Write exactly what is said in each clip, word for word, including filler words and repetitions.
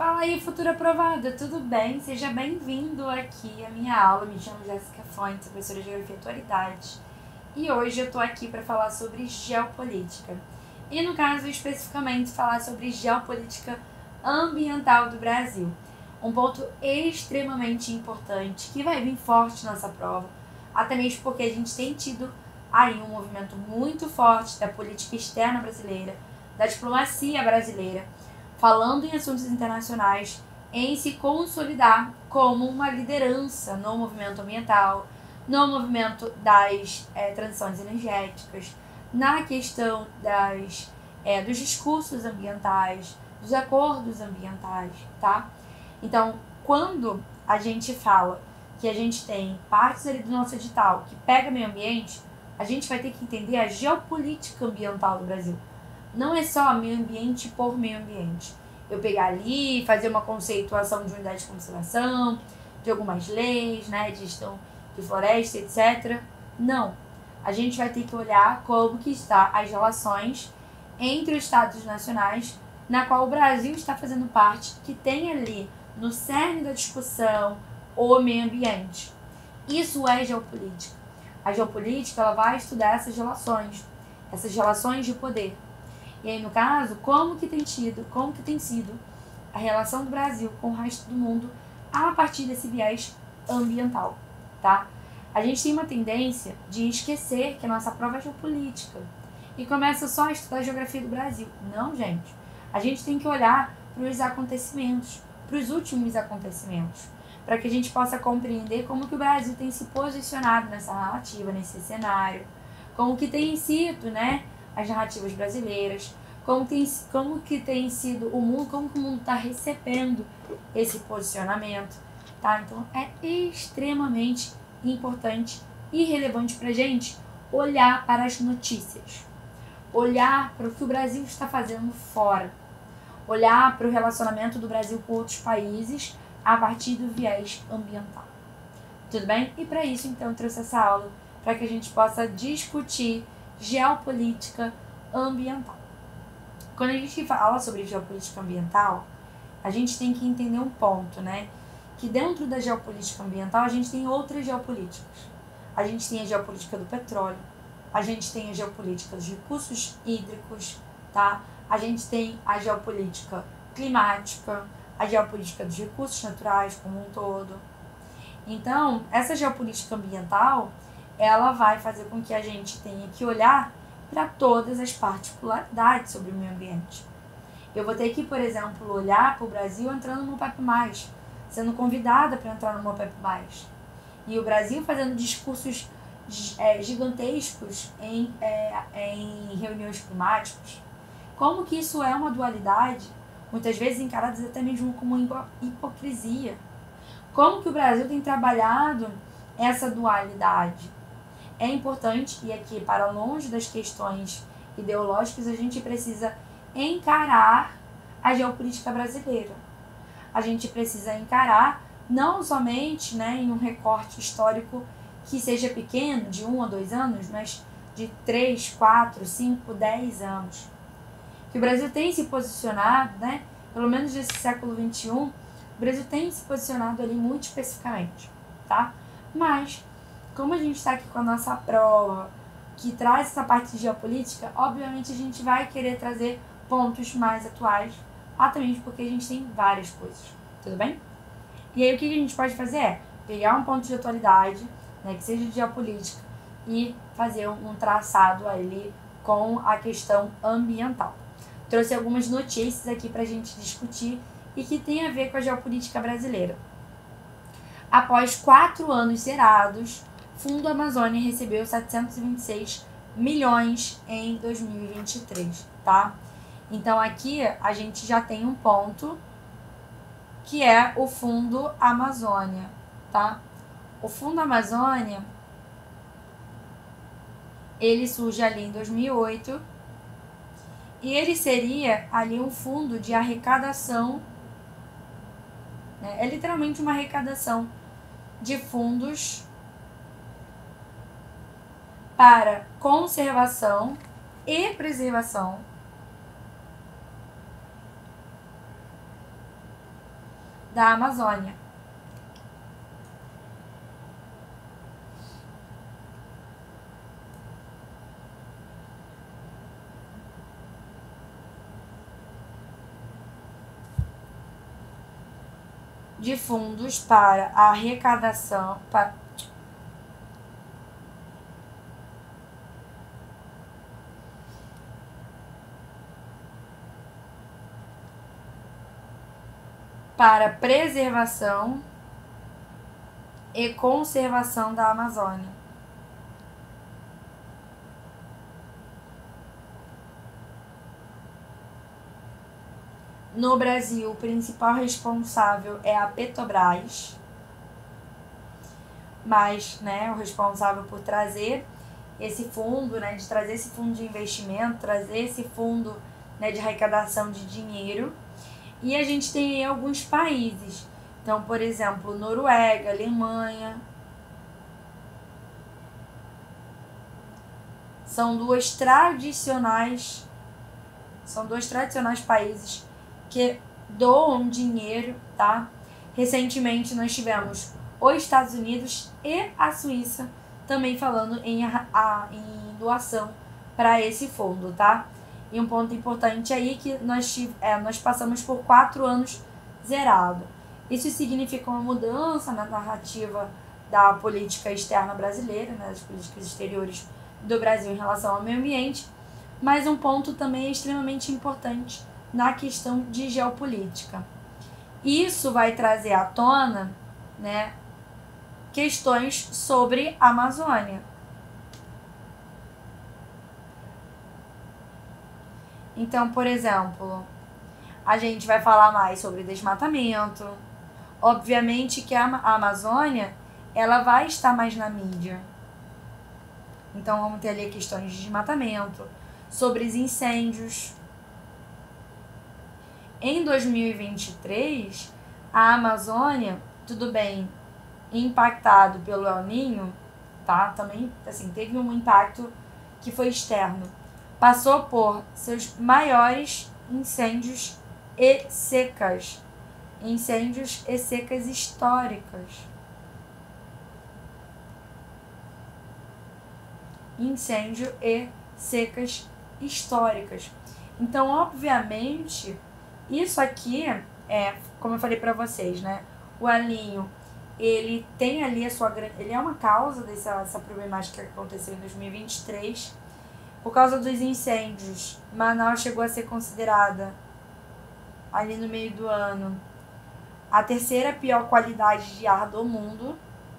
Fala aí, futura aprovada, tudo bem? Seja bem-vindo aqui à minha aula. Me chamo Jéssica Fontes, professora de Geografia e Atualidades. E hoje eu tô aqui para falar sobre geopolítica. E no caso, especificamente, falar sobre geopolítica ambiental do Brasil. Um ponto extremamente importante que vai vir forte nessa prova, até mesmo porque a gente tem tido aí um movimento muito forte da política externa brasileira, da diplomacia brasileira, falando em assuntos internacionais, em se consolidar como uma liderança no movimento ambiental, no movimento das é, transições energéticas, na questão das, é, dos discursos ambientais, dos acordos ambientais, tá? Então, quando a gente fala que a gente tem partes ali do nosso edital que pega meio ambiente, a gente vai ter que entender a geopolítica ambiental do Brasil. Não é só meio ambiente por meio ambiente. Eu pegar ali, fazer uma conceituação de unidade de conservação, de algumas leis, né, de gestão de floresta, etcétera. Não. A gente vai ter que olhar como que está as relações entre os estados nacionais, na qual o Brasil está fazendo parte, que tem ali no cerne da discussão o meio ambiente. Isso é geopolítica. A geopolítica ela vai estudar essas relações, essas relações de poder. E aí, no caso, como que tem tido, como que tem sido a relação do Brasil com o resto do mundo a partir desse viés ambiental, tá? A gente tem uma tendência de esquecer que a nossa prova é geopolítica e começa só a estudar a geografia do Brasil. Não, gente. A gente tem que olhar para os acontecimentos, para os últimos acontecimentos, para que a gente possa compreender como que o Brasil tem se posicionado nessa narrativa, nesse cenário, como que tem sido, né, as narrativas brasileiras, como, tem, como que tem sido o mundo, como que o mundo está recebendo esse posicionamento, tá? Então é extremamente importante e relevante para a gente olhar para as notícias, olhar para o que o Brasil está fazendo fora, olhar para o relacionamento do Brasil com outros países a partir do viés ambiental. Tudo bem? E para isso, então, eu trouxe essa aula para que a gente possa discutir geopolítica ambiental. Quando a gente fala sobre geopolítica ambiental, a gente tem que entender um ponto, né? Que dentro da geopolítica ambiental a gente tem outras geopolíticas. A gente tem a geopolítica do petróleo, a gente tem a geopolítica dos recursos hídricos, tá? A gente tem a geopolítica climática, a geopolítica dos recursos naturais como um todo. Então, essa geopolítica ambiental, ela vai fazer com que a gente tenha que olhar para todas as particularidades sobre o meio ambiente. Eu vou ter que, por exemplo, olhar para o Brasil entrando no OPEP mais, sendo convidada para entrar no OPEP mais. E o Brasil fazendo discursos é, gigantescos em, é, em reuniões climáticas. Como que isso é uma dualidade, muitas vezes encaradas até mesmo como uma hipocrisia. Como que o Brasil tem trabalhado essa dualidade? É importante, e aqui para longe das questões ideológicas, a gente precisa encarar a geopolítica brasileira. A gente precisa encarar não somente, né, em um recorte histórico que seja pequeno, de um a dois anos, mas de três, quatro, cinco, dez anos. Que o Brasil tem se posicionado, né, pelo menos nesse século vinte e um, o Brasil tem se posicionado ali muito especificamente, tá? Mas, como a gente está aqui com a nossa prova, que traz essa parte de geopolítica, obviamente a gente vai querer trazer pontos mais atuais, até mesmo porque a gente tem várias coisas, tudo bem? E aí o que a gente pode fazer é pegar um ponto de atualidade, né, que seja de geopolítica, e fazer um traçado ali com a questão ambiental. Trouxe algumas notícias aqui para a gente discutir e que tem a ver com a geopolítica brasileira. Após quatro anos zerados, Fundo Amazônia recebeu setecentos e vinte e seis milhões em dois mil e vinte e três, tá? Então aqui a gente já tem um ponto que é o Fundo Amazônia, tá? O Fundo Amazônia, ele surge ali em dois mil e oito e ele seria ali um fundo de arrecadação, né? É literalmente uma arrecadação de fundos para conservação e preservação da Amazônia. De fundos para a arrecadação para, para preservação e conservação da Amazônia. No Brasil, o principal responsável é a Petrobras, mas, né, o responsável por trazer esse fundo, né, de trazer esse fundo de investimento, trazer esse fundo, né, de arrecadação de dinheiro. E a gente tem aí alguns países, então, por exemplo, Noruega, Alemanha. São duas tradicionais, são dois tradicionais países que doam dinheiro, tá? Recentemente nós tivemos os Estados Unidos e a Suíça também falando em, a, a, em doação para esse fundo, tá? E um ponto importante aí é que nós, é, nós passamos por quatro anos zerado. Isso significa uma mudança na narrativa da política externa brasileira, né, das políticas exteriores do Brasil em relação ao meio ambiente, mas um ponto também extremamente importante na questão de geopolítica. Isso vai trazer à tona, né, questões sobre a Amazônia. Então, por exemplo, a gente vai falar mais sobre desmatamento. Obviamente que a Amazônia, ela vai estar mais na mídia. Então, vamos ter ali questões de desmatamento, sobre os incêndios. Em dois mil e vinte e três, a Amazônia, tudo bem, impactado pelo El Niño, tá? Também, assim, teve um impacto que foi externo. Passou por seus maiores incêndios e secas. Incêndios e secas históricas. Incêndio e secas históricas. Então, obviamente, isso aqui é, como eu falei para vocês, né? O El Niño, ele tem ali a sua, ele é uma causa dessa, dessa problemática que aconteceu em dois mil e vinte e três. Por causa dos incêndios, Manaus chegou a ser considerada, ali no meio do ano, a terceira pior qualidade de ar do mundo.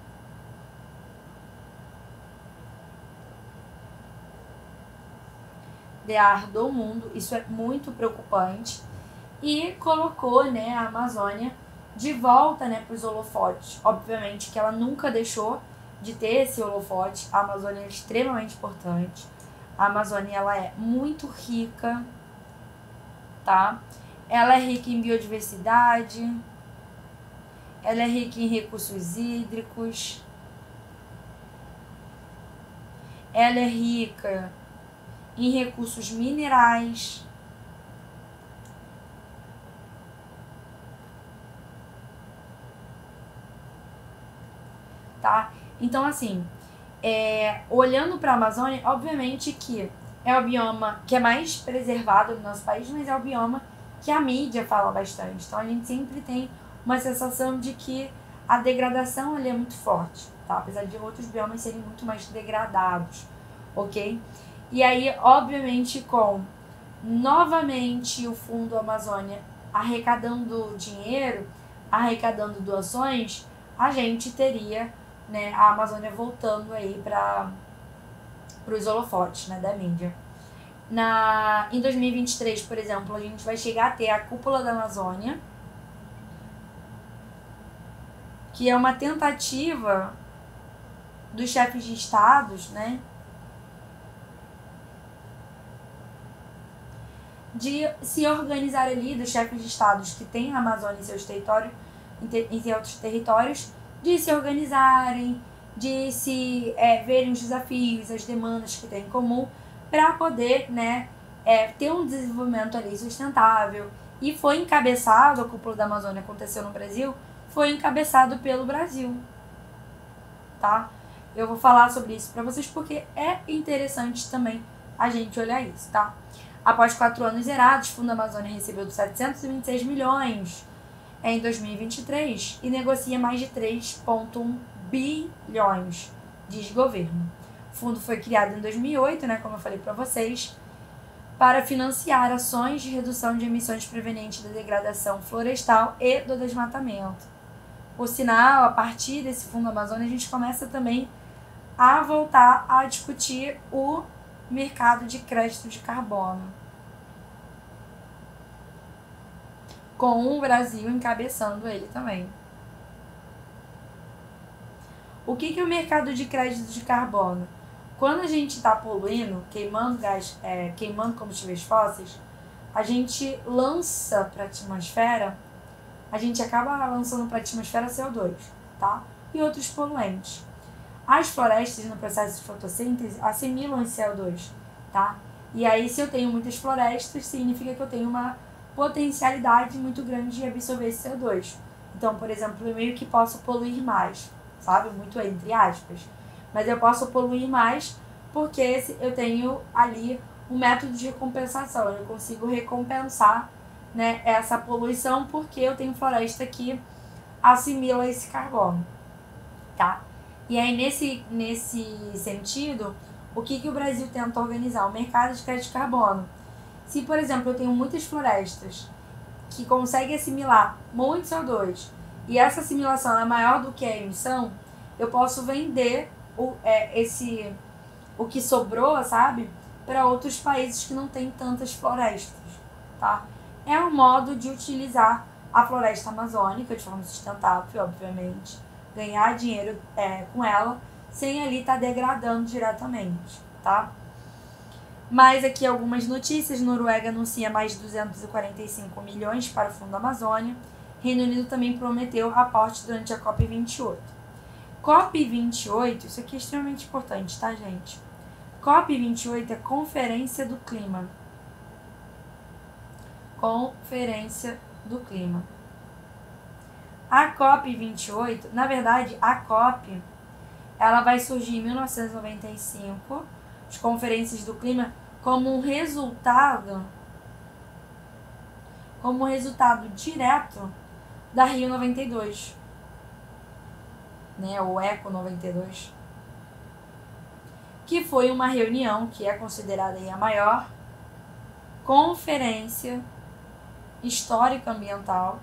De ar do mundo, isso é muito preocupante. E colocou, né, a Amazônia de volta, né, para os holofotes. Obviamente que ela nunca deixou de ter esse holofote. A Amazônia é extremamente importante. A Amazônia, ela é muito rica, tá? Ela é rica em biodiversidade, ela é rica em recursos hídricos, ela é rica em recursos minerais, tá? Então, assim, é, olhando para a Amazônia, obviamente que é o bioma que é mais preservado no nosso país, mas é o bioma que a mídia fala bastante. Então, a gente sempre tem uma sensação de que a degradação ali é muito forte, tá? Apesar de outros biomas serem muito mais degradados, ok? E aí, obviamente, com novamente o Fundo Amazônia arrecadando dinheiro, arrecadando doações, a gente teria, né, a Amazônia voltando aí para os holofotes, né, da mídia. Na, em dois mil e vinte e três, por exemplo, a gente vai chegar a ter a Cúpula da Amazônia, que é uma tentativa dos chefes de estados, né, de se organizar ali, dos chefes de estados que têm a Amazônia em seus territórios, em seus territórios, de se organizarem, de se é, verem os desafios, as demandas que têm em comum, para poder, né, é, ter um desenvolvimento ali sustentável E foi encabeçado, a cúpula da Amazônia aconteceu no Brasil, foi encabeçado pelo Brasil, tá? Eu vou falar sobre isso para vocês porque é interessante também a gente olhar isso, tá? Após quatro anos zerados, o Fundo Amazônia recebeu setecentos e vinte e seis milhões em dois mil e vinte e três e negocia mais de três vírgula um bilhões, diz governo. O fundo foi criado em dois mil e oito, né, como eu falei para vocês, para financiar ações de redução de emissões provenientes da degradação florestal e do desmatamento. Por sinal, a partir desse Fundo Amazônia, a gente começa também a voltar a discutir o mercado de crédito de carbono, com o Brasil encabeçando ele também. O que, que é o mercado de crédito de carbono? Quando a gente está poluindo, queimando gás, é, queimando combustíveis fósseis, a gente lança para a atmosfera, a gente acaba lançando para a atmosfera C O dois, tá? E outros poluentes. As florestas, no processo de fotossíntese, assimilam esse C O dois, tá? E aí, se eu tenho muitas florestas, significa que eu tenho uma potencialidade muito grande de absorver esse C O dois. Então, por exemplo, eu meio que posso poluir mais, sabe? Muito entre aspas. Mas eu posso poluir mais porque eu tenho ali um método de recompensação. Eu consigo recompensar, né, essa poluição porque eu tenho floresta que assimila esse carbono, tá? E aí, nesse, nesse sentido, o que, que o Brasil tenta organizar? O mercado de crédito de carbono. Se, por exemplo, eu tenho muitas florestas que conseguem assimilar muito C O dois e essa assimilação é maior do que a emissão, eu posso vender o, é, esse, o que sobrou, sabe, para outros países que não têm tantas florestas, tá? É um modo de utilizar a floresta amazônica de forma sustentável, obviamente, ganhar dinheiro é, com ela, sem ali estar tá degradando diretamente, tá? Mas aqui algumas notícias. Noruega anuncia mais de duzentos e quarenta e cinco milhões para o Fundo Amazônia. Reino Unido também prometeu aporte durante a COP vinte e oito. COP vinte e oito, isso aqui é extremamente importante, tá, gente? COP vinte e oito é Conferência do Clima. Conferência do Clima. A COP vinte e oito, na verdade, a COP, ela vai surgir em mil novecentos e noventa e cinco, as conferências do clima, como um resultado, como um resultado direto da Rio noventa e dois, né, o Eco noventa e dois, que foi uma reunião que é considerada aí a maior conferência histórica ambiental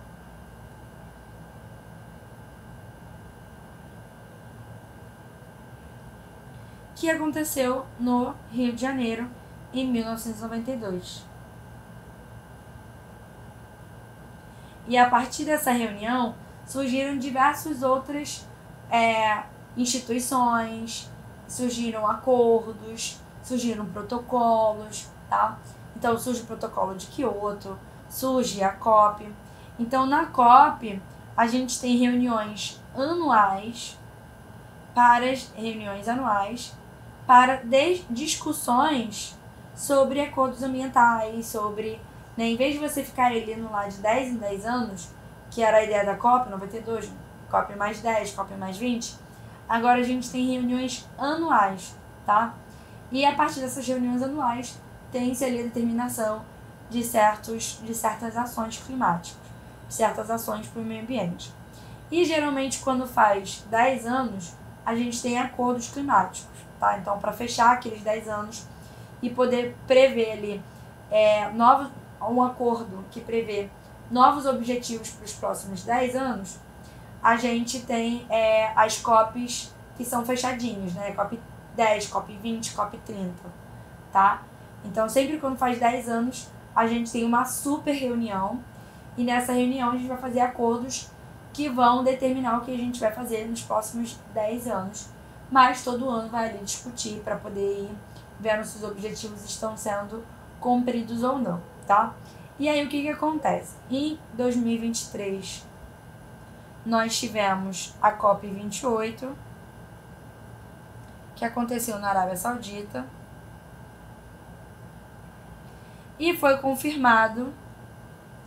que aconteceu no Rio de Janeiro em mil novecentos e noventa e dois. E a partir dessa reunião surgiram diversas outras é, instituições, surgiram acordos, surgiram protocolos, tá? Então surge o protocolo de Kyoto, surge a COP. Então na COP a gente tem reuniões anuais, para reuniões anuais, para discussões sobre acordos ambientais, sobre, né, em vez de você ficar ali no lá de dez em dez anos, que era a ideia da COP noventa e dois, COP mais dez, COP mais vinte, agora a gente tem reuniões anuais, tá? E a partir dessas reuniões anuais tem-se ali a determinação de, certos, de certas ações climáticas, certas ações para o meio ambiente. E geralmente quando faz dez anos, a gente tem acordos climáticos, tá? Então, para fechar aqueles dez anos e poder prever ali é, novos, um acordo que prevê novos objetivos para os próximos dez anos, a gente tem é, as COPs que são fechadinhas, né? COP dez, COP vinte, COP trinta, tá? Então, sempre quando faz dez anos, a gente tem uma super reunião e nessa reunião a gente vai fazer acordos que vão determinar o que a gente vai fazer nos próximos dez anos. Mas todo ano vai ali discutir para poder ir vendo se os objetivos estão sendo cumpridos ou não, tá? E aí o que que acontece? Em dois mil e vinte e três, nós tivemos a COP vinte e oito, que aconteceu na Arábia Saudita, e foi confirmado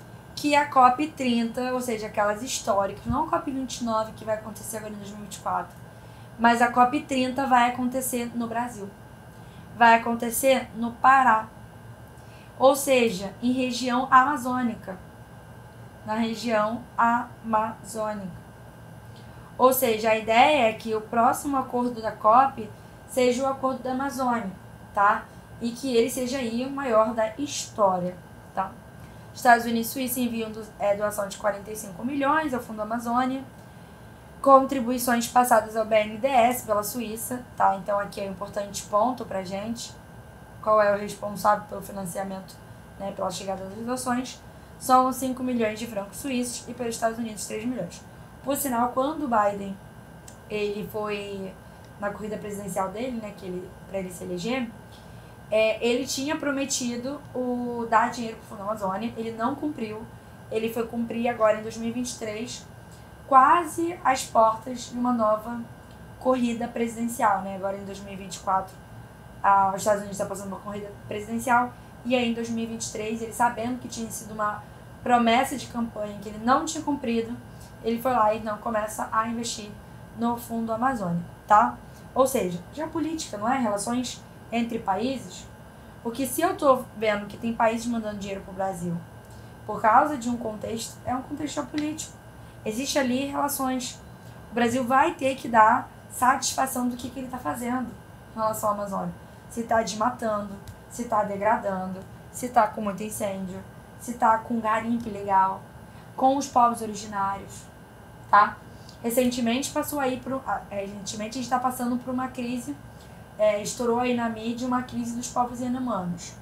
que a COP trinta, ou seja, aquelas históricas, não a COP vinte e nove que vai acontecer agora em dois mil e vinte e quatro, mas a COP trinta vai acontecer no Brasil. Vai acontecer no Pará, ou seja, em região amazônica, na região amazônica. Ou seja, a ideia é que o próximo acordo da COP seja o acordo da Amazônia, tá? E que ele seja aí o maior da história, tá? Estados Unidos e Suíça enviam do, é, doação de quarenta e cinco milhões ao Fundo Amazônia, contribuições passadas ao B N D E S pela Suíça, tá? Então aqui é um importante ponto pra gente, qual é o responsável pelo financiamento, né, pela chegada das doações. São cinco milhões de francos suíços e pelos Estados Unidos três milhões. Por sinal, quando o Biden ele foi na corrida presidencial dele, né, que ele, para ele se eleger, é, ele tinha prometido o, dar dinheiro para o Fundo Amazônia, ele não cumpriu, ele foi cumprir agora em dois mil e vinte e três, quase às portas de uma nova corrida presidencial, né? Agora em dois mil e vinte e quatro, ah, os Estados Unidos está passando uma corrida presidencial, e aí em dois mil e vinte e três, ele sabendo que tinha sido uma promessa de campanha que ele não tinha cumprido, ele foi lá e não começa a investir no Fundo Amazônia, tá? Ou seja, geopolítica, não é? Relações entre países. Porque se eu tô vendo que tem países mandando dinheiro pro Brasil por causa de um contexto, é um contexto geopolítico. Existe ali relações. O Brasil vai ter que dar satisfação do que, que ele está fazendo em relação à Amazônia. Se está desmatando, se está degradando, se está com muito incêndio, se está com garimpo ilegal, com os povos originários, tá? Recentemente passou aí por, recentemente a gente está passando por uma crise, é, estourou aí na mídia uma crise dos povos Yanomamis.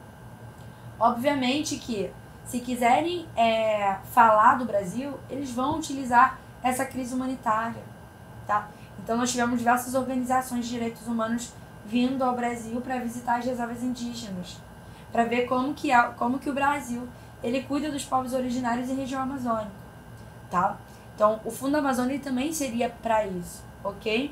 Obviamente que se quiserem é, falar do Brasil, eles vão utilizar essa crise humanitária, tá? Então nós tivemos diversas organizações de direitos humanos vindo ao Brasil para visitar as reservas indígenas, para ver como que, é, como que o Brasil ele cuida dos povos originários em região amazônica, tá? Então o Fundo Amazônia também seria para isso, ok?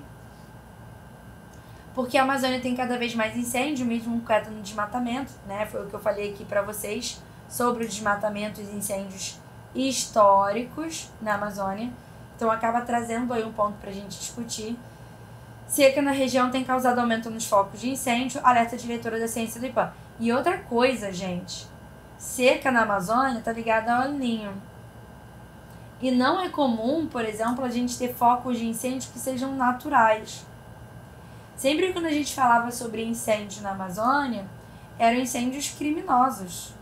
Porque a Amazônia tem cada vez mais incêndio, mesmo queda no desmatamento, né? Foi o que eu falei aqui para vocês sobre o desmatamento e incêndios históricos na Amazônia. Então acaba trazendo aí um ponto para a gente discutir. Seca na região tem causado aumento nos focos de incêndio, alerta a diretora da ciência do IPAM. E outra coisa, gente, seca na Amazônia está ligada ao El Niño. E não é comum, por exemplo, a gente ter focos de incêndio que sejam naturais. Sempre quando a gente falava sobre incêndio na Amazônia, eram incêndios criminosos.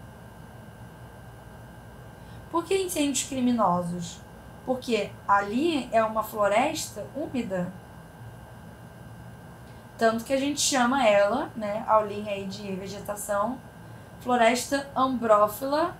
Por que incêndios criminosos? Porque ali é uma floresta úmida. Tanto que a gente chama ela, né, a linha aí de vegetação, floresta ambrófila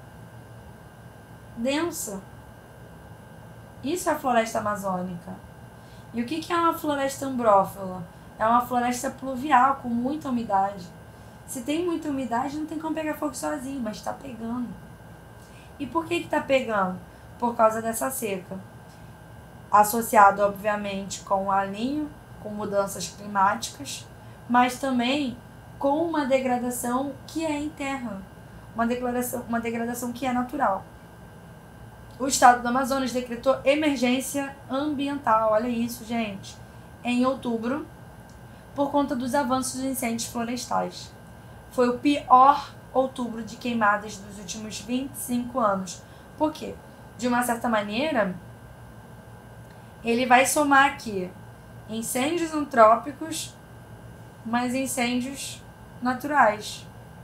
densa. Isso é a floresta amazônica. E o que que é uma floresta ambrófila? É uma floresta pluvial, com muita umidade. Se tem muita umidade, não tem como pegar fogo sozinho, mas está pegando. E por que que está pegando? Por causa dessa seca. Associado, obviamente, com o El Niño, com mudanças climáticas, mas também com uma degradação que é interna, uma degradação, uma degradação que é natural. O estado do Amazonas decretou emergência ambiental, olha isso, gente, em outubro, por conta dos avanços dos incêndios florestais. Foi o pior outubro de queimadas dos últimos vinte e cinco anos. Por quê? De uma certa maneira, ele vai somar aqui incêndios antrópicos, mas incêndios naturais.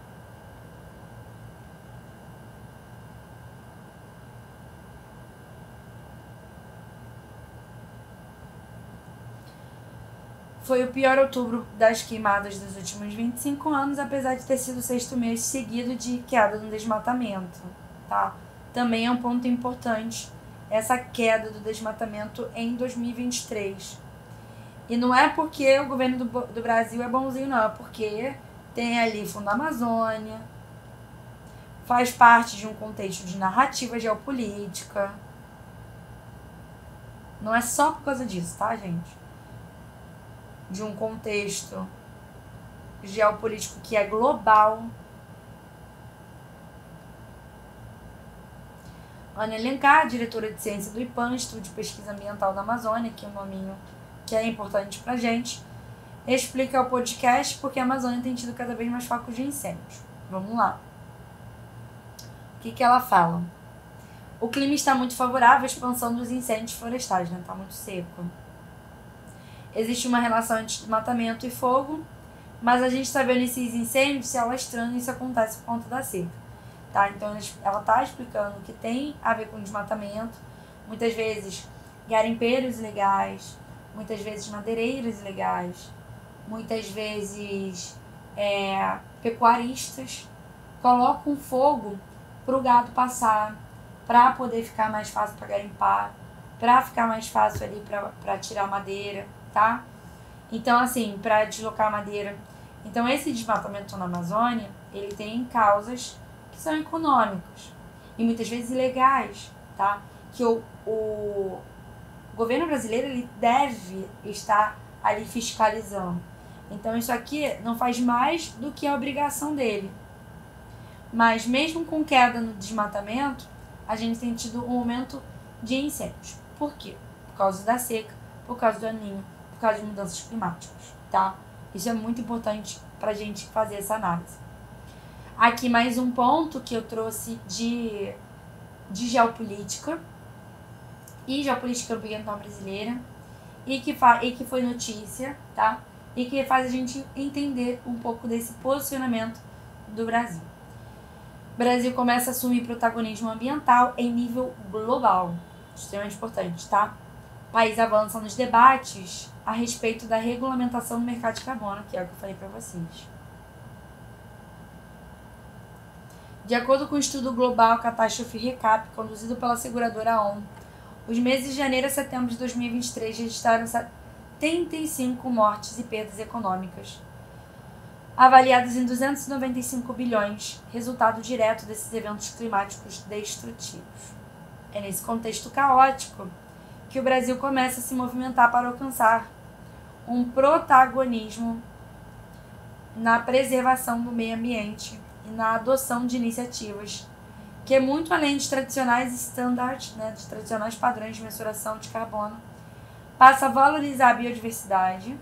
Foi o pior outubro das queimadas dos últimos vinte e cinco anos, apesar de ter sido o sexto mês seguido de queda no desmatamento, tá? Também é um ponto importante essa queda do desmatamento em dois mil e vinte e três. E não é porque o governo do, do Brasil é bonzinho, não. É porque tem ali Fundo Amazônia, faz parte de um contexto de narrativa geopolítica. Não é só por causa disso, tá, gente? De um contexto geopolítico que é global. Ana Alencar, diretora de ciência do IPAM, Instituto de Pesquisa Ambiental da Amazônia, que é um nominho que é importante pra gente, explica o podcast porque a Amazônia tem tido cada vez mais focos de incêndios. Vamos lá. O que, que ela fala? O clima está muito favorável à expansão dos incêndios florestais, né? Tá muito seco. Existe uma relação entre desmatamento e fogo, mas a gente está vendo esses incêndios se alastrando e isso acontece por conta da seca. Tá? Então ela está explicando que tem a ver com desmatamento, muitas vezes garimpeiros ilegais, muitas vezes madeireiros ilegais, muitas vezes é, pecuaristas colocam fogo para o gado passar, para poder ficar mais fácil para garimpar, para ficar mais fácil ali para tirar madeira, tá? Então, assim, para deslocar madeira. Então, esse desmatamento na Amazônia, ele tem causas que são econômicas e muitas vezes ilegais, tá? Que o, o governo brasileiro, ele deve estar ali fiscalizando. Então, isso aqui não faz mais do que a obrigação dele. Mas, mesmo com queda no desmatamento, a gente tem tido um aumento de incêndios. Por quê? Por causa da seca, por causa do El Niño, por causa de mudanças climáticas, tá? Isso é muito importante pra gente fazer essa análise. Aqui mais um ponto que eu trouxe de, de geopolítica e geopolítica ambiental brasileira e que, fa, e que foi notícia, tá? E que faz a gente entender um pouco desse posicionamento do Brasil. O Brasil começa a assumir protagonismo ambiental em nível global, extremamente importante, tá? O país avança nos debates a respeito da regulamentação do mercado de carbono, que é o que eu falei para vocês. De acordo com o estudo global Catástrofe Recap, conduzido pela seguradora ONU, os meses de janeiro a setembro de dois mil e vinte e três registraram setenta e cinco mortes e perdas econômicas, avaliadas em duzentos e noventa e cinco bilhões, resultado direto desses eventos climáticos destrutivos. É nesse contexto caótico que o Brasil começa a se movimentar para alcançar um protagonismo na preservação do meio ambiente e na adoção de iniciativas que é muito além dos tradicionais standards, né, dos tradicionais padrões de mensuração de carbono, passa a valorizar a biodiversidade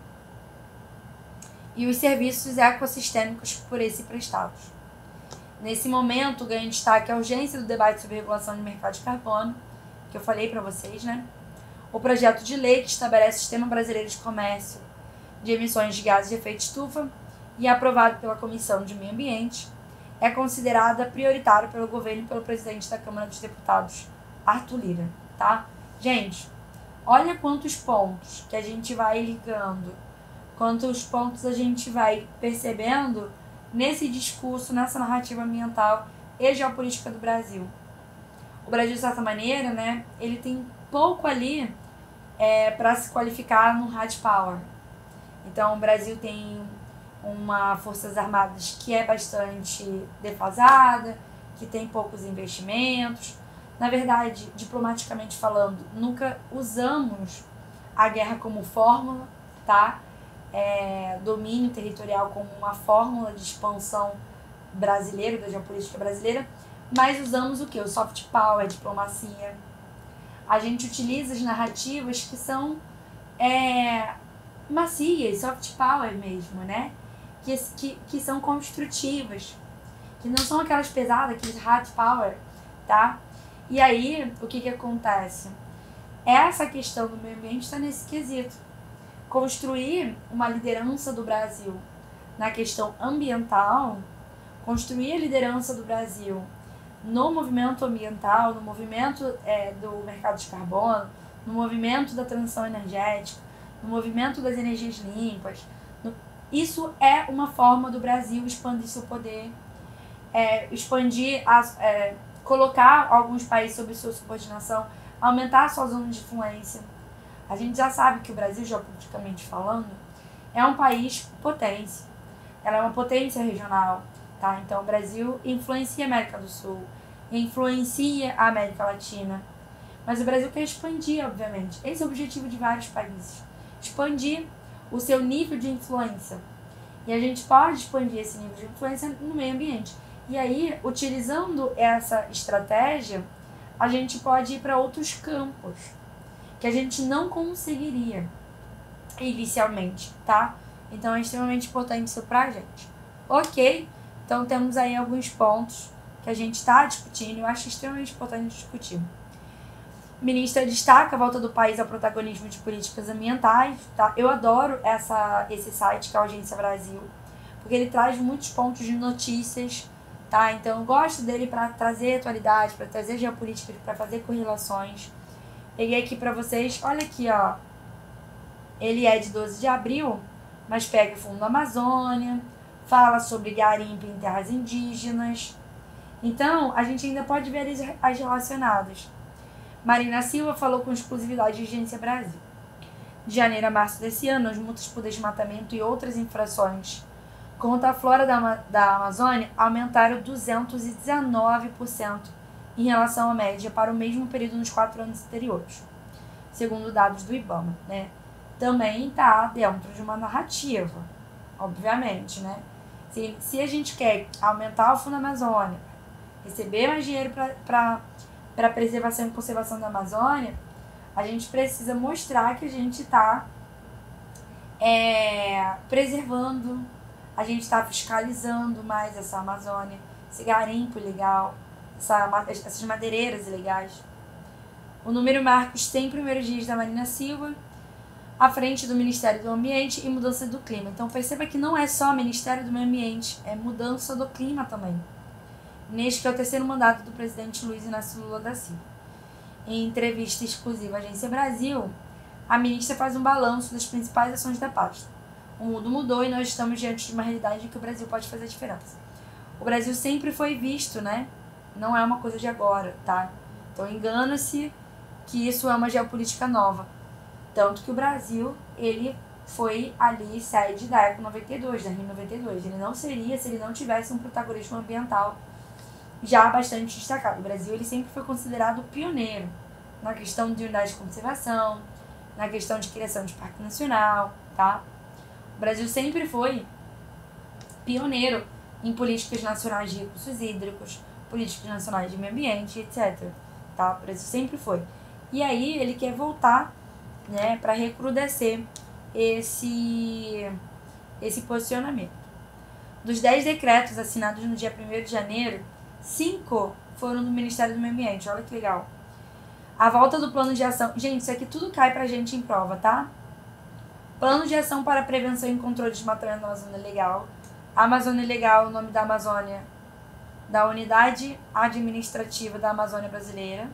e os serviços ecossistêmicos por esse prestados. Nesse momento, ganha destaque a urgência do debate sobre regulação do mercado de carbono, que eu falei para vocês, né? O projeto de lei que estabelece o Sistema Brasileiro de Comércio de Emissões de Gases de Efeito Estufa e aprovado pela Comissão de Meio Ambiente, é considerada prioritário pelo governo e pelo presidente da Câmara dos Deputados, Arthur Lira, tá? Gente, olha quantos pontos que a gente vai ligando, quantos pontos a gente vai percebendo nesse discurso, nessa narrativa ambiental e geopolítica do Brasil. O Brasil, de certa maneira, né, ele tem pouco ali é, para se qualificar no hard power. Então, o Brasil tem uma Forças Armadas que é bastante defasada, que tem poucos investimentos. Na verdade, diplomaticamente falando, nunca usamos a guerra como fórmula, tá? É, domínio territorial como uma fórmula de expansão brasileira, da geopolítica brasileira, mas usamos o que? O soft power, a diplomacia. A gente utiliza as narrativas que são é, macias, soft power mesmo, né? Que, que, que são construtivas, que não são aquelas pesadas, aqueles hard power, tá? E aí, o que que acontece? Essa questão do meio ambiente está nesse quesito. Construir uma liderança do Brasil na questão ambiental, construir a liderança do Brasil no movimento ambiental, no movimento é, do mercado de carbono, no movimento da transição energética, no movimento das energias limpas. No... Isso é uma forma do Brasil expandir seu poder, é, expandir, as, é, colocar alguns países sob sua subordinação, aumentar a sua zona de influência. A gente já sabe que o Brasil, geopoliticamente falando, é um país potência. Ela é uma potência regional, tá? Então, o Brasil influencia a América do Sul, influencia a América Latina. Mas o Brasil quer expandir, obviamente. Esse é o objetivo de vários países. Expandir o seu nível de influência. E a gente pode expandir esse nível de influência no meio ambiente. E aí, utilizando essa estratégia, a gente pode ir para outros campos que a gente não conseguiria inicialmente, tá? Então é extremamente importante isso pra gente. Ok? Então temos aí alguns pontos que a gente está discutindo e eu acho extremamente importante discutir. Ministra destaca a volta do país ao protagonismo de políticas ambientais, tá? Eu adoro essa, esse site que é a Agência Brasil, porque ele traz muitos pontos de notícias, tá? Então eu gosto dele para trazer atualidade, para trazer geopolítica, para fazer correlações. Peguei aqui para vocês, olha aqui, ó. Ele é de doze de abril, mas pega o fundo da Amazônia, fala sobre garimpo em terras indígenas. Então, a gente ainda pode ver as relacionadas. Marina Silva falou com exclusividade de Agência Brasil. De janeiro a março desse ano, as multas por desmatamento e outras infrações contra a flora da, da Amazônia aumentaram duzentos e dezenove por cento em relação à média para o mesmo período nos quatro anos anteriores, segundo dados do IBAMA, né? Também está dentro de uma narrativa, obviamente, né? Se, se a gente quer aumentar o Fundo Amazônia, receber mais dinheiro para a preservação e conservação da Amazônia, a gente precisa mostrar que a gente está é, preservando, a gente está fiscalizando mais essa Amazônia, esse garimpo ilegal, essa, essas madeireiras ilegais. O número marca os cem primeiros dias da Marina Silva à frente do Ministério do Ambiente e Mudança do Clima. Então perceba que não é só Ministério do Meio Ambiente, é mudança do clima também. Neste que é o terceiro mandato do presidente Luiz Inácio Lula da Silva. Em entrevista exclusiva à Agência Brasil, a ministra faz um balanço das principais ações da pasta. O mundo mudou e nós estamos diante de uma realidade em que o Brasil pode fazer a diferença. O Brasil sempre foi visto, né? Não é uma coisa de agora, tá? Então engana-se que isso é uma geopolítica nova. Tanto que o Brasil, ele foi ali sede da Eco noventa e dois, da Rio noventa e dois. Ele não seria se ele não tivesse um protagonismo ambiental já bastante destacado. O Brasil, ele sempre foi considerado pioneiro na questão de unidade de conservação, na questão de criação de parque nacional, tá? O Brasil sempre foi pioneiro em políticas nacionais de recursos hídricos, políticas nacionais de meio ambiente, etcétera. Tá? O Brasil sempre foi. E aí ele quer voltar, né, para recrudescer esse, esse posicionamento. Dos dez decretos assinados no dia primeiro de janeiro, cinco foram do Ministério do Meio Ambiente. Olha que legal. A volta do plano de ação... Gente, isso aqui tudo cai pra gente em prova, tá? Plano de ação para prevenção e controle de desmatamento da Amazônia Legal. A Amazônia Legal, o nome da Amazônia, da Unidade Administrativa da Amazônia Brasileira.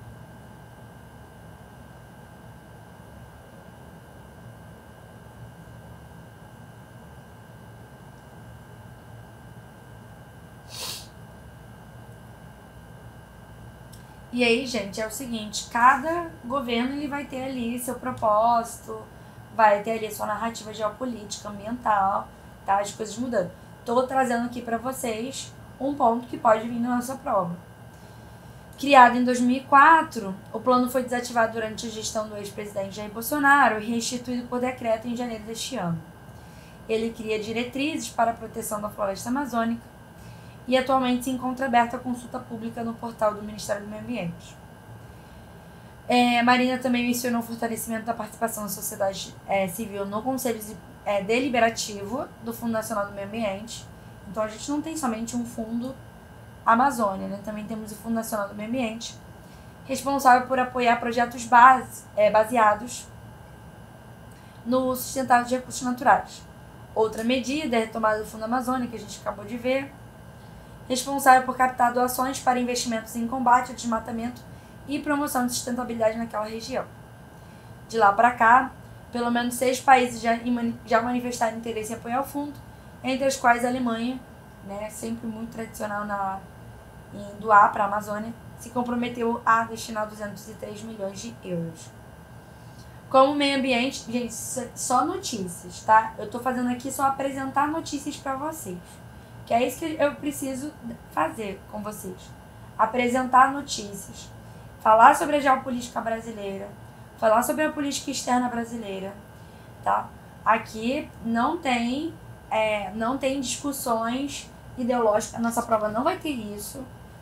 E aí, gente, é o seguinte, cada governo ele vai ter ali seu propósito, vai ter ali a sua narrativa geopolítica, ambiental, tá? As coisas mudando. Tô trazendo aqui para vocês um ponto que pode vir na nossa prova. Criado em dois mil e quatro, o plano foi desativado durante a gestão do ex-presidente Jair Bolsonaro e restituído por decreto em janeiro deste ano. Ele cria diretrizes para a proteção da floresta amazônica e atualmente se encontra aberto à consulta pública no portal do Ministério do Meio Ambiente. É, Marina também mencionou o fortalecimento da participação da sociedade é, civil no Conselho é, Deliberativo do Fundo Nacional do Meio Ambiente. Então a gente não tem somente um Fundo Amazônia, né? Também temos o Fundo Nacional do Meio Ambiente, responsável por apoiar projetos base, é, baseados no uso sustentável de recursos naturais. Outra medida é a retomada do Fundo Amazônia, que a gente acabou de ver, responsável por captar doações para investimentos em combate ao desmatamento e promoção de sustentabilidade naquela região. De lá para cá, pelo menos seis países já, já manifestaram interesse em apoiar o fundo, entre os quais a Alemanha, né, sempre muito tradicional na, em doar para a Amazônia, se comprometeu a destinar duzentos e três milhões de euros. Como meio ambiente, gente, só notícias, tá? Eu tô fazendo aqui só apresentar notícias para vocês. Que é isso que eu preciso fazer com vocês. Apresentar notícias. Falar sobre a geopolítica brasileira. Falar sobre a política externa brasileira. Tá? Aqui não tem, é, não tem discussões ideológicas. A nossa prova não vai ter isso.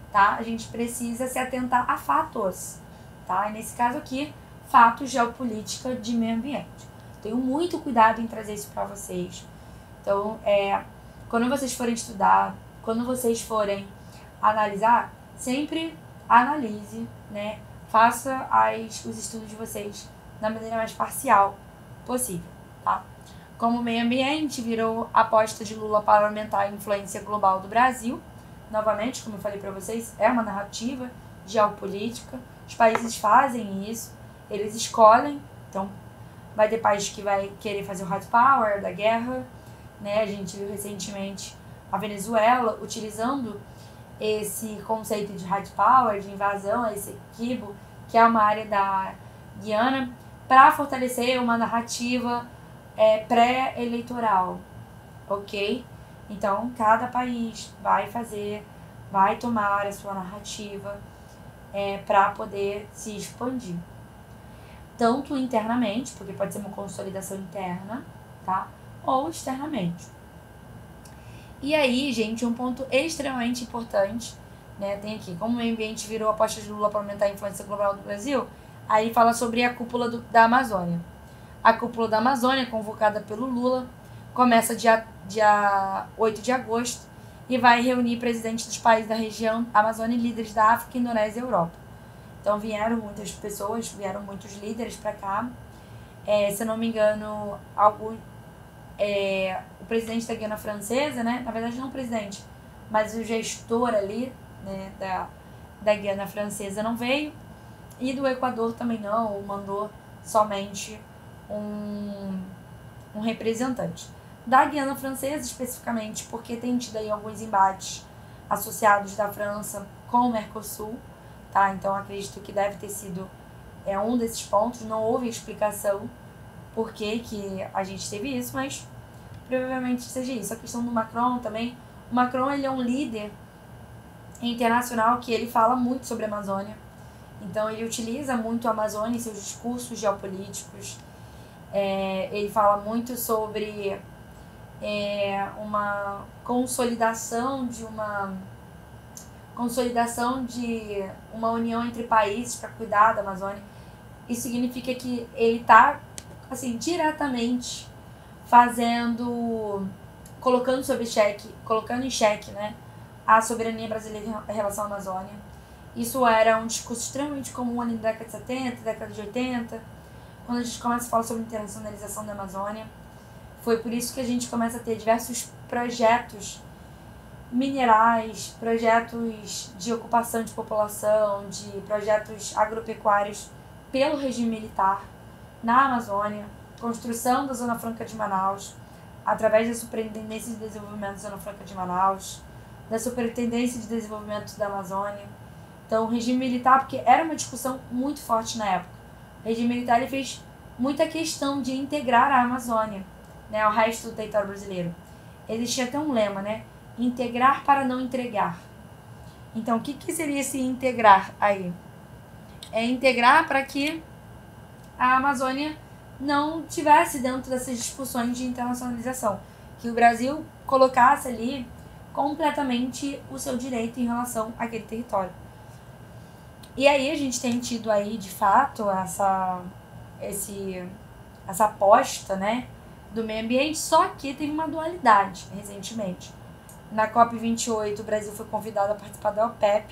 tá? A gente precisa se atentar a fatos, tá? E nesse caso aqui, fatos, geopolítica de meio ambiente. Tenho muito cuidado em trazer isso para vocês. Então, é, quando vocês forem estudar, quando vocês forem analisar, sempre analise, né? Faça as, os estudos de vocês da maneira mais parcial possível, tá? Como o meio ambiente virou aposta de Lula para aumentar a influência global do Brasil, novamente, como eu falei para vocês, é uma narrativa geopolítica. Os países fazem isso, eles escolhem. Então, vai ter país que vai querer fazer o hard power da guerra, né? A gente viu recentemente a Venezuela utilizando esse conceito de hard power, de invasão a esse Essequibo, que é uma área da Guiana, para fortalecer uma narrativa é, pré-eleitoral, ok? Então, cada país vai fazer, vai tomar a sua narrativa é, para poder se expandir. Tanto internamente, porque pode ser uma consolidação interna, tá? Ou externamente. E aí, gente, um ponto extremamente importante, né? Tem aqui, como o meio ambiente virou a aposta de Lula para aumentar a influência global do Brasil, aí fala sobre a cúpula do, da Amazônia. A cúpula da Amazônia, convocada pelo Lula, começa dia, dia oito de agosto e vai reunir presidentes dos países da região Amazônia e líderes da África, Indonésia e Europa. Então vieram muitas pessoas, vieram muitos líderes para cá. É, se eu não me engano, algum, é, o presidente da Guiana Francesa, né? Na verdade não o presidente, mas o gestor ali, né, da, da Guiana Francesa não veio. E do Equador também não, mandou somente um, um representante. Da Guiana Francesa, especificamente, porque tem tido aí alguns embates associados da França com o Mercosul, tá? Então, acredito que deve ter sido é, um desses pontos. Não houve explicação por que, que a gente teve isso, mas provavelmente seja isso. A questão do Macron também. O Macron, ele é um líder internacional que ele fala muito sobre a Amazônia. Então, ele utiliza muito a Amazônia em seus discursos geopolíticos. É, ele fala muito sobre é, uma consolidação de uma consolidação de uma união entre países para cuidar da Amazônia. Isso significa que ele está assim, diretamente fazendo, colocando sob xeque, colocando em xeque, né, a soberania brasileira em relação à Amazônia. Isso era um discurso extremamente comum ali na década de setenta, década de oitenta, quando a gente começa a falar sobre internacionalização da Amazônia. Foi por isso que a gente começa a ter diversos projetos minerais, projetos de ocupação de população, de projetos agropecuários pelo regime militar na Amazônia, construção da Zona Franca de Manaus, através da Superintendência de Desenvolvimento da Zona Franca de Manaus, da Superintendência de Desenvolvimento da Amazônia. Então, o regime militar, porque era uma discussão muito forte na época, o regime militar ele fez muita questão de integrar a Amazônia, né, ao resto do território brasileiro. Existia até um lema, né? Integrar para não entregar. Então, o que, que seria esse integrar aí? É integrar para que a Amazônia não tivesse dentro dessas discussões de internacionalização. Que o Brasil colocasse ali completamente o seu direito em relação àquele território. E aí a gente tem tido aí, de fato, essa, esse, essa aposta, né, do meio ambiente, só que teve uma dualidade recentemente. Na COP vinte e oito, o Brasil foi convidado a participar da OPEP.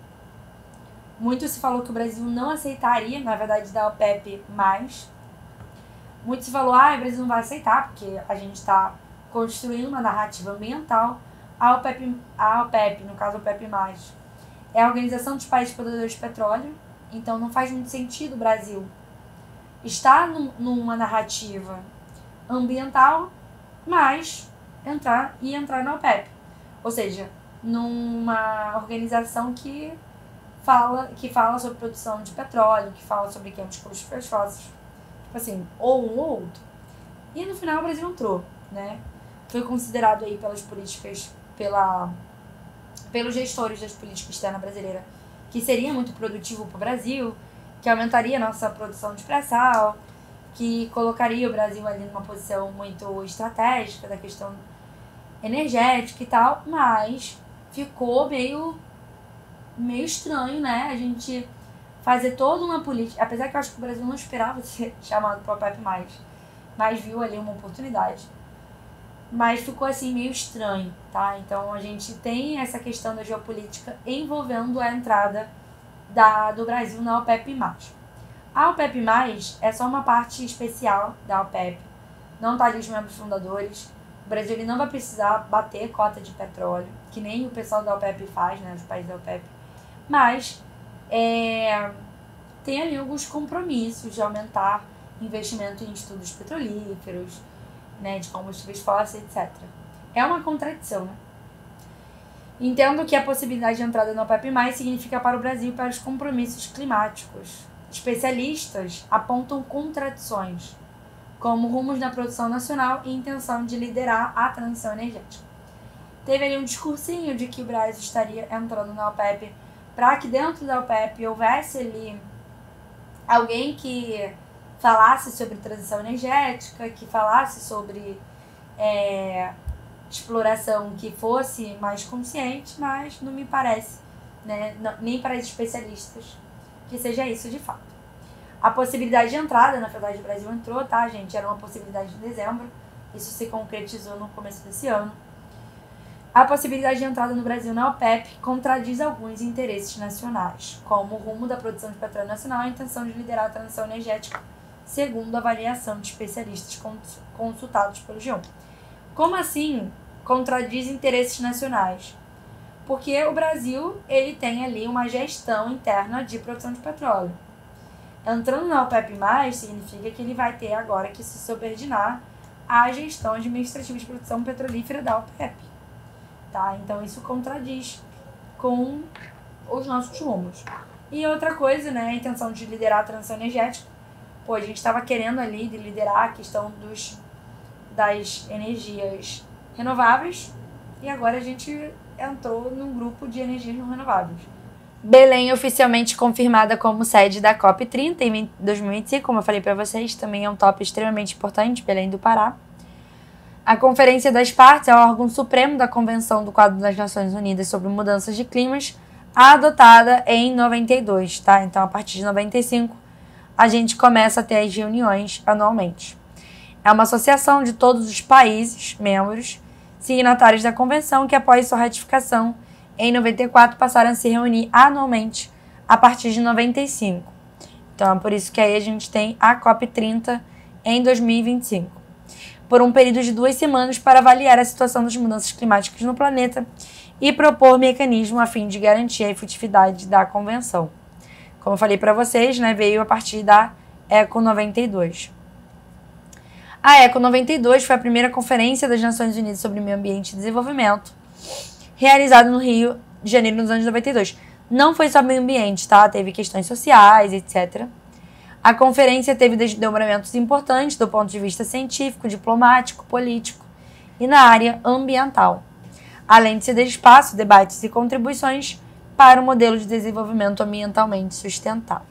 Muito se falou que o Brasil não aceitaria, na verdade, da OPEP mais. Muito se falou, ah, o Brasil não vai aceitar, porque a gente está construindo uma narrativa ambiental. A OPEP, a OPEP, no caso a OPEP mais, é a Organização dos Países Produtores de Petróleo. Então não faz muito sentido o Brasil estar num, numa narrativa ambiental, mas entrar e entrar na OPEP. Ou seja, numa organização que fala, que fala sobre produção de petróleo, que fala sobre queima de combustíveis fósseis. Tipo assim, ou um ou outro. E no final o Brasil entrou, né? Foi considerado aí pelas políticas, pela, pelos gestores das políticas externas brasileiras, que seria muito produtivo para o Brasil, que aumentaria a nossa produção de pré-sal, que colocaria o Brasil ali numa posição muito estratégica da questão energética e tal, mas ficou meio meio estranho, né? A gente fazer toda uma política, apesar que eu acho que o Brasil não esperava ser chamado para a OPEP mais, mas viu ali uma oportunidade. Mas ficou assim meio estranho, tá? Então a gente tem essa questão da geopolítica envolvendo a entrada da, do Brasil na OPEP mais. A OPEP mais é só uma parte especial da OPEP, não está ali os membros fundadores. O Brasil ele não vai precisar bater cota de petróleo, que nem o pessoal da OPEP faz, né, os países da OPEP. Mas é, tem ali alguns compromissos de aumentar investimento em estudos petrolíferos, né, de combustíveis fósseis, etcétera. É uma contradição, né? Entendo que a possibilidade de entrada na OPEP mais significa para o Brasil e para os compromissos climáticos. Especialistas apontam contradições, como rumos na produção nacional e intenção de liderar a transição energética. Teve ali um discursinho de que o Brasil estaria entrando na OPEP para que dentro da OPEP houvesse ali alguém que falasse sobre transição energética, que falasse sobre é, exploração que fosse mais consciente, mas não me parece, né, não, nem para os especialistas, que seja isso de fato. A possibilidade de entrada, na verdade o Brasil entrou, tá, gente? Era uma possibilidade de dezembro, isso se concretizou no começo desse ano. A possibilidade de entrada no Brasil na OPEP contradiz alguns interesses nacionais, como o rumo da produção de petróleo nacional e a intenção de liderar a transição energética, segundo a avaliação de especialistas consultados pelo G um. Como assim contradiz interesses nacionais? Porque o Brasil ele tem ali uma gestão interna de produção de petróleo. Entrando na OPEP mais, significa que ele vai ter agora que se subordinar à gestão administrativa de produção petrolífera da OPEP. Tá? Então isso contradiz com os nossos rumos. E outra coisa, né, a intenção de liderar a transição energética. Pô, a gente estava querendo ali de liderar a questão dos, das energias renováveis e agora a gente entrou num grupo de energias não renováveis. Belém oficialmente confirmada como sede da COP trinta em dois mil e vinte e cinco, como eu falei para vocês, também é um tópico extremamente importante, Belém do Pará. A Conferência das Partes é o órgão supremo da Convenção do Quadro das Nações Unidas sobre Mudanças de Climas, adotada em noventa e dois, tá? Então, a partir de noventa e cinco, a gente começa a ter as reuniões anualmente. É uma associação de todos os países membros signatários da Convenção que, após sua ratificação, em noventa e quatro, passaram a se reunir anualmente a partir de noventa e cinco. Então, é por isso que aí a gente tem a COP trinta em dois mil e vinte e cinco. Por um período de duas semanas para avaliar a situação das mudanças climáticas no planeta e propor mecanismo a fim de garantir a efetividade da Convenção. Como eu falei para vocês, né, veio a partir da ECO noventa e dois. A ECO noventa e dois foi a primeira conferência das Nações Unidas sobre Meio Ambiente e Desenvolvimento, realizada no Rio de Janeiro nos anos noventa e dois. Não foi só meio ambiente, tá? Teve questões sociais, etcétera. A conferência teve desdobramentos importantes do ponto de vista científico, diplomático, político e na área ambiental, além de ceder espaço, debates e contribuições para o modelo de desenvolvimento ambientalmente sustentável.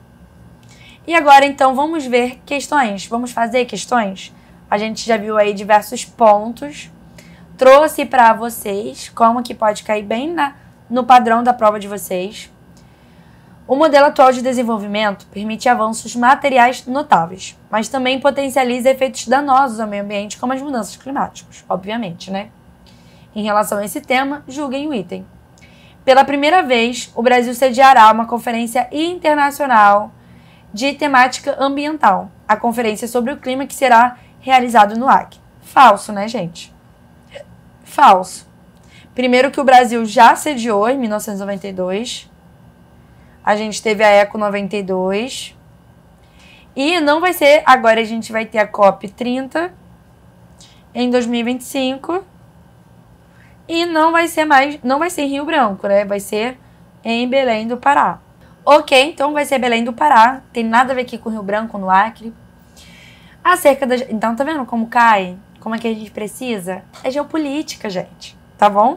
E agora, então, vamos ver questões. Vamos fazer questões? A gente já viu aí diversos pontos. Trouxe para vocês como que pode cair bem na, no padrão da prova de vocês. O modelo atual de desenvolvimento permite avanços materiais notáveis, mas também potencializa efeitos danosos ao meio ambiente, como as mudanças climáticas, obviamente, né? Em relação a esse tema, julguem o item. Pela primeira vez, o Brasil sediará uma conferência internacional de temática ambiental, a Conferência sobre o Clima, que será realizada no Acre. Falso, né, gente? Falso. Primeiro que o Brasil já sediou em mil novecentos e noventa e dois. A gente teve a ECO noventa e dois. E não vai ser... Agora a gente vai ter a COP trinta em dois mil e vinte e cinco. E não vai ser mais... Não vai ser em Rio Branco, né? Vai ser em Belém do Pará. Ok, então vai ser Belém do Pará. Tem nada a ver aqui com Rio Branco, no Acre. Acerca da... Então, tá vendo como cai? Como é que a gente precisa? É geopolítica, gente. Tá bom?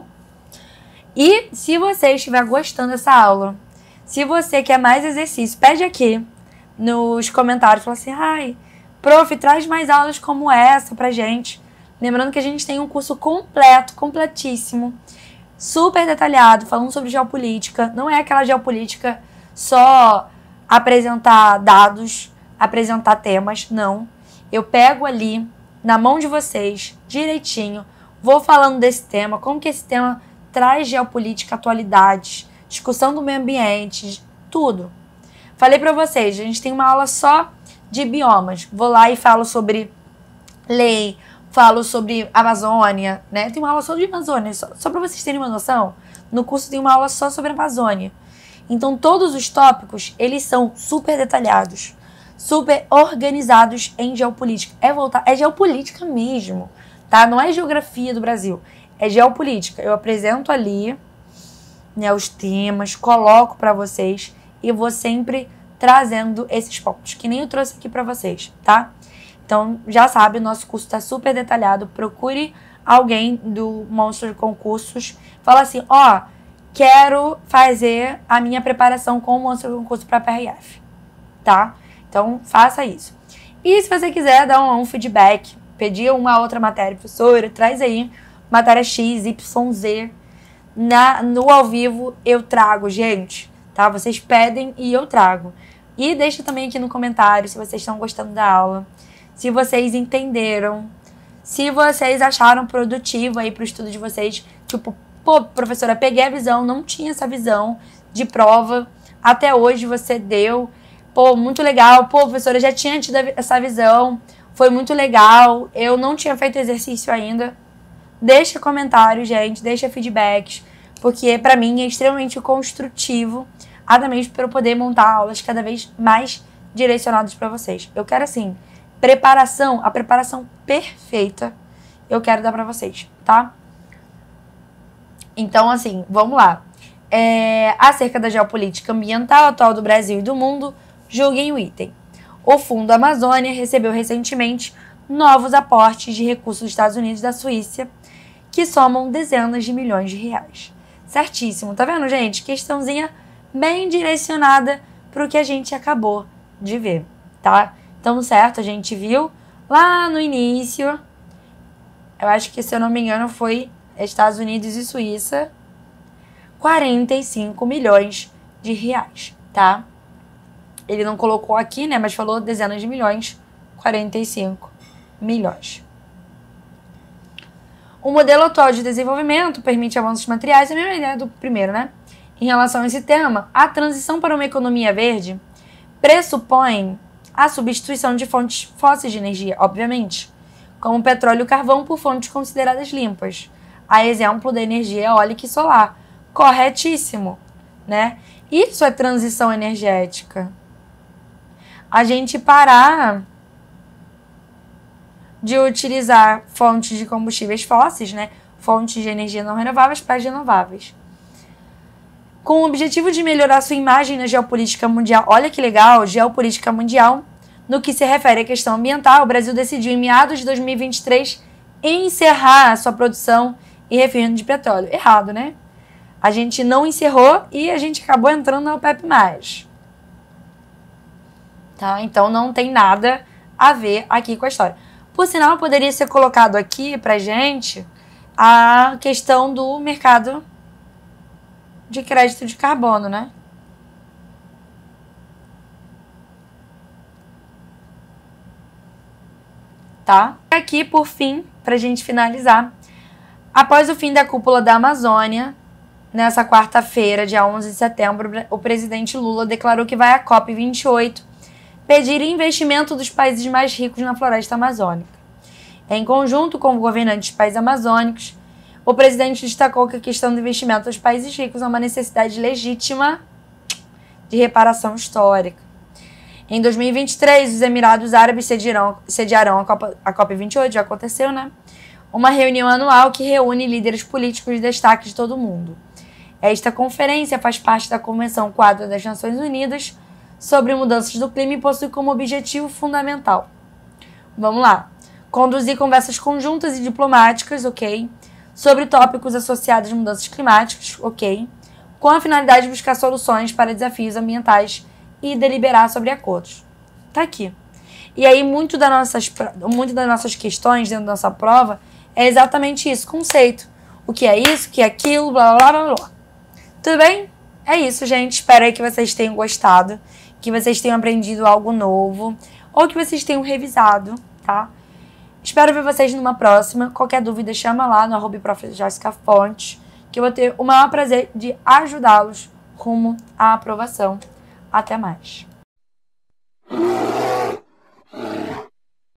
E se você estiver gostando dessa aula, se você quer mais exercício, pede aqui nos comentários. Fala assim, ai, prof, traz mais aulas como essa pra gente. Lembrando que a gente tem um curso completo, completíssimo, super detalhado, falando sobre geopolítica. Não é aquela geopolítica só apresentar dados, apresentar temas, não. Eu pego ali, na mão de vocês, direitinho, vou falando desse tema, como que esse tema traz geopolítica, atualidades, discussão do meio ambiente, tudo. Falei pra vocês, a gente tem uma aula só de biomas. Vou lá e falo sobre lei, falo sobre Amazônia, né? Tem uma aula só de Amazônia, só, só pra vocês terem uma noção. No curso tem uma aula só sobre Amazônia. Então, todos os tópicos, eles são super detalhados, super organizados em geopolítica. É, voltar, é geopolítica mesmo, tá? Não é geografia do Brasil, é geopolítica. Eu apresento ali, né, os temas, coloco pra vocês e vou sempre trazendo esses pontos, que nem eu trouxe aqui pra vocês, tá? Então, já sabe, o nosso curso tá super detalhado. Procure alguém do Monstro de Concursos. Fala assim, ó, quero fazer a minha preparação com o Monstro de Concurso para P R F, tá? Então, faça isso. E se você quiser dar um, um feedback, pedir uma outra matéria, professora, traz aí matéria X, Y, Z. Na, no ao vivo eu trago, gente, tá? Vocês pedem e eu trago. E deixa também aqui no comentário se vocês estão gostando da aula, se vocês entenderam, se vocês acharam produtivo aí pro estudo de vocês. Tipo, pô, professora, peguei a visão, não tinha essa visão de prova, até hoje você deu. Pô, muito legal. Pô, professora, já tinha tido essa visão, foi muito legal, eu não tinha feito exercício ainda. Deixa comentário, gente, deixa feedbacks, porque pra mim é extremamente construtivo, até mesmo para eu poder montar aulas cada vez mais direcionadas pra vocês. Eu quero, assim, preparação, a preparação perfeita eu quero dar pra vocês, tá? Então, assim, vamos lá. É, acerca da geopolítica ambiental atual do Brasil e do mundo, julguem o item. O Fundo Amazônia recebeu recentemente novos aportes de recursos dos Estados Unidos e da Suíça, que somam dezenas de milhões de reais. Certíssimo, tá vendo, gente? Questãozinha bem direcionada pro que a gente acabou de ver, tá? Então, certo, a gente viu lá no início, eu acho que, se eu não me engano, foi Estados Unidos e Suíça, quarenta e cinco milhões de reais, tá? Ele não colocou aqui, né, mas falou dezenas de milhões, quarenta e cinco milhões. O modelo atual de desenvolvimento permite avanços materiais, é a mesma ideia do primeiro, né? Em relação a esse tema, a transição para uma economia verde pressupõe a substituição de fontes fósseis de energia, obviamente, como petróleo e carvão, por fontes consideradas limpas, a exemplo da energia eólica e solar. Corretíssimo, né? Isso é transição energética. A gente parar de utilizar fontes de combustíveis fósseis, né? Fontes de energia não renováveis para as renováveis. Com o objetivo de melhorar sua imagem na geopolítica mundial, olha que legal, geopolítica mundial, no que se refere à questão ambiental, o Brasil decidiu, em meados de dois mil e vinte e três, encerrar a sua produção e refino de petróleo. Errado, né? A gente não encerrou e a gente acabou entrando na OPEP mais. Tá? Então não tem nada a ver aqui com a história. Por sinal, poderia ser colocado aqui pra gente a questão do mercado de crédito de carbono, né? Tá? Aqui, por fim, pra gente finalizar, após o fim da cúpula da Amazônia, nessa quarta-feira, dia onze de setembro, o presidente Lula declarou que vai à COP vinte e oito pedir investimento dos países mais ricos na floresta amazônica. Em conjunto com o governante dos países amazônicos, o presidente destacou que a questão do investimento dos países ricos é uma necessidade legítima de reparação histórica. Em dois mil e vinte e três, os Emirados Árabes sediarão, sediarão a, Copa, a COP vinte e oito, já aconteceu, né? Uma reunião anual que reúne líderes políticos de destaque de todo o mundo. Esta conferência faz parte da Convenção Quadro das Nações Unidas sobre Mudanças do Clima e possui como objetivo fundamental, vamos lá, conduzir conversas conjuntas e diplomáticas, ok, sobre tópicos associados às mudanças climáticas, ok, com a finalidade de buscar soluções para desafios ambientais e deliberar sobre acordos. Tá aqui. E aí, muito das nossas, muito das nossas questões dentro da nossa prova é exatamente isso, conceito. o que é isso, o que é aquilo, blá, blá, blá, blá. Tudo bem? É isso, gente. Espero aí que vocês tenham gostado, que vocês tenham aprendido algo novo, ou que vocês tenham revisado, tá? Espero ver vocês numa próxima. Qualquer dúvida, chama lá no arroba prof Jéssica Fontes, que eu vou ter o maior prazer de ajudá-los rumo à aprovação. Até mais.